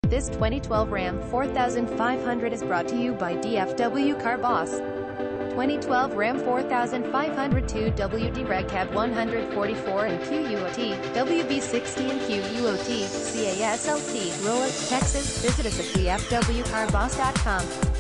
This 2012 Ram 4500 is brought to you by DFW CAR BOSS. 2012 Ram 4500 2WD Reg Cab 144 and QUOT, WB60 and QUOT, CASLT, ROWLETT, Texas. Visit us at dfwcarboss.com.